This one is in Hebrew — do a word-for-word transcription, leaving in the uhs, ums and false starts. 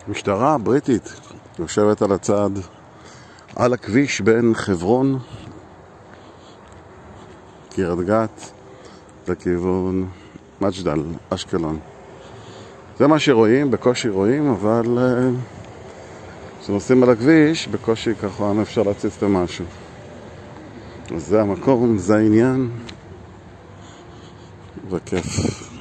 משטרה בריטית יושבת על הצד על הכביש בין חברון, קריית גת, לכיוון מג'דל, אשקלון. זה מה שרואים, בקושי רואים, אבל כשנוסעים על הכביש, בקושי ככה אפשר להציץ את המשהו. אז זה המקום, זה העניין, וכיף.